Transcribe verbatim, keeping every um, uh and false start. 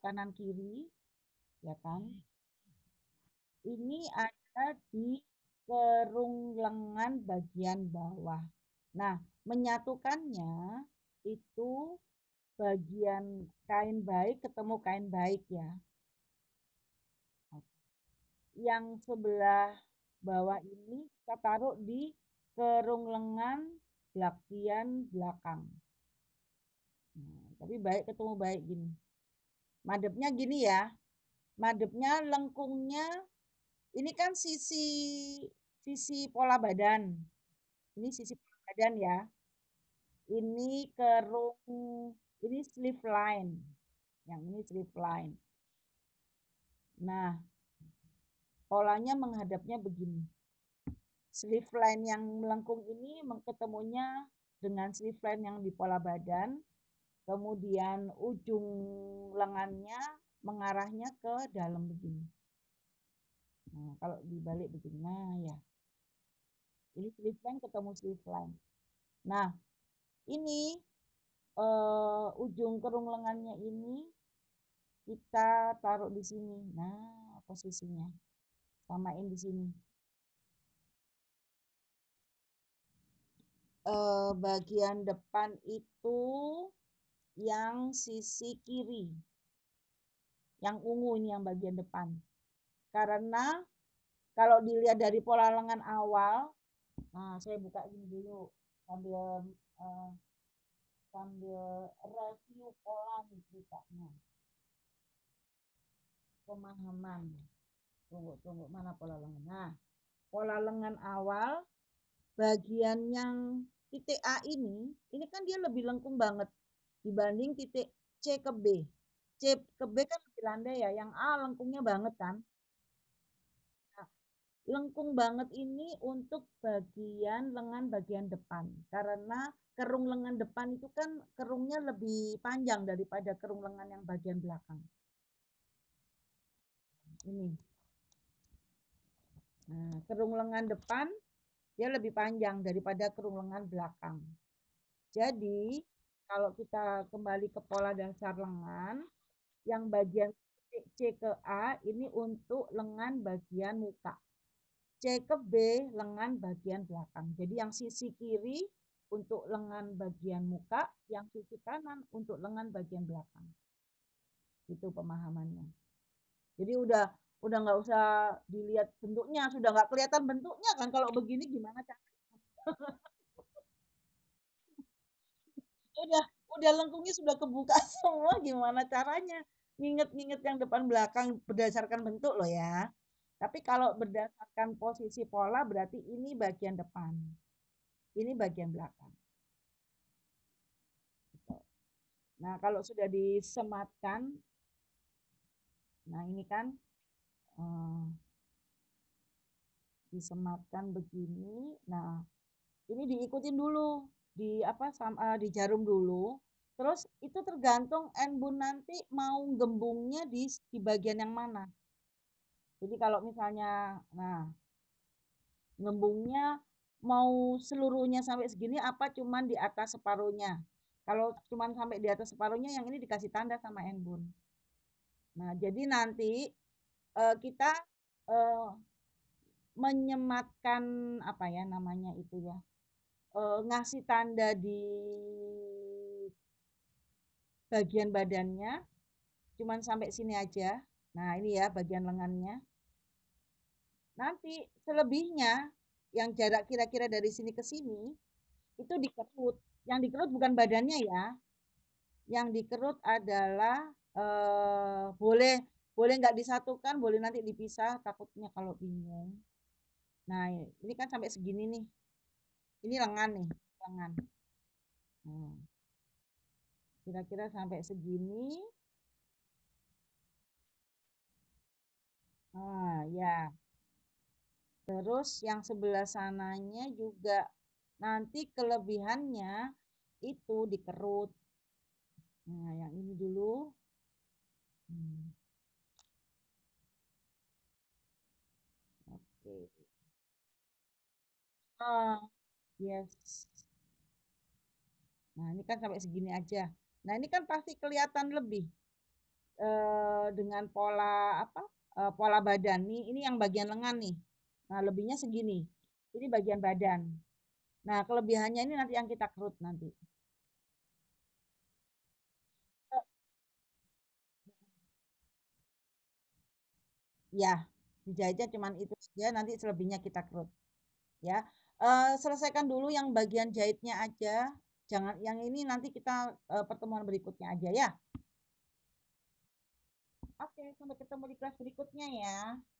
kanan kiri, ya kan? Ini ada di kerung lengan bagian bawah. Nah, menyatukannya itu bagian kain baik ketemu kain baik ya. Yang sebelah bawah ini kita taruh di kerung lengan bagian belakang. Nah, tapi baik ketemu baik gini. Madepnya gini ya. Madepnya lengkungnya ini kan sisi sisi pola badan. Ini sisi pola badan ya. Ini kerung, ini sleeve line. Yang ini sleeve line. Nah, polanya menghadapnya begini. Sleeve line yang melengkung ini ketemunya dengan sleeve line yang di pola badan. Kemudian ujung lengannya mengarahnya ke dalam begini. Nah, kalau dibalik begini, nah ya. Ini sleeve line ketemu sleeve line. Nah, ini uh, ujung kerung lengannya ini kita taruh di sini. Nah, posisinya samain di sini. Uh, bagian depan itu yang sisi kiri. Yang ungu ini yang bagian depan. Karena kalau dilihat dari pola lengan awal, nah saya buka ini dulu sambil uh, sambil review pola nih ceritanya. Pemahaman. Tunggu, tunggu, mana pola lengan? Nah, pola lengan awal, bagian yang titik A ini, ini kan dia lebih lengkung banget dibanding titik C ke B. C ke B kan lebih landai ya, yang A lengkungnya banget kan. Nah, lengkung banget ini untuk bagian lengan bagian depan. Karena kerung lengan depan itu kan kerungnya lebih panjang daripada kerung lengan yang bagian belakang. Ini. Nah, kerung lengan depan dia lebih panjang daripada kerung lengan belakang. Jadi, kalau kita kembali ke pola dasar lengan, yang bagian C ke A ini untuk lengan bagian muka. C ke B lengan bagian belakang. Jadi yang sisi kiri untuk lengan bagian muka, yang sisi kanan untuk lengan bagian belakang. Itu pemahamannya. Jadi udah udah nggak usah dilihat bentuknya, sudah nggak kelihatan bentuknya kan kalau begini gimana caranya? udah udah lengkungnya sudah kebuka semua, gimana caranya nginget-nginget yang depan belakang berdasarkan bentuk loh ya. Tapi kalau berdasarkan posisi pola berarti ini bagian depan, ini bagian belakang. Nah kalau sudah disematkan, nah ini kan eh, disematkan begini. Nah ini diikutin dulu di apa sama di jarum dulu. Terus itu tergantung embun nanti mau gembungnya di, di bagian yang mana. Jadi kalau misalnya, nah gembungnya mau seluruhnya sampai segini apa cuman di atas separuhnya. Kalau cuman sampai di atas separuhnya yang ini dikasih tanda sama embun. Nah jadi nanti uh, kita uh, menyematkan apa ya namanya itu ya, uh, ngasih tanda di bagian badannya cuman sampai sini aja. Nah ini ya bagian lengannya. Nanti selebihnya yang jarak kira-kira dari sini ke sini itu dikerut. Yang dikerut bukan badannya ya. Yang dikerut adalah eh, boleh boleh nggak disatukan, boleh nanti dipisah. Takutnya kalau bingung. Nah ini kan sampai segini nih. Ini lengan nih, lengan. Nah, kira-kira sampai segini. Ah ya. Terus yang sebelah sananya juga nanti kelebihannya itu dikerut. Nah, yang ini dulu. Hmm. Oke. Ah, yes. Nah, ini kan sampai segini aja. Nah, ini kan pasti kelihatan lebih. eh, dengan pola apa? eh, pola badan nih. Ini yang bagian lengan nih. Nah, lebihnya segini. Ini bagian badan. Nah, kelebihannya ini nanti yang kita kerut nanti. Eh, Ya, dijahitnya cuman itu saja. Nanti selebihnya kita kerut. Ya, Eh, selesaikan dulu yang bagian jahitnya aja. Jangan yang ini nanti kita eh, pertemuan berikutnya aja ya. Oke, sampai ketemu di kelas berikutnya ya.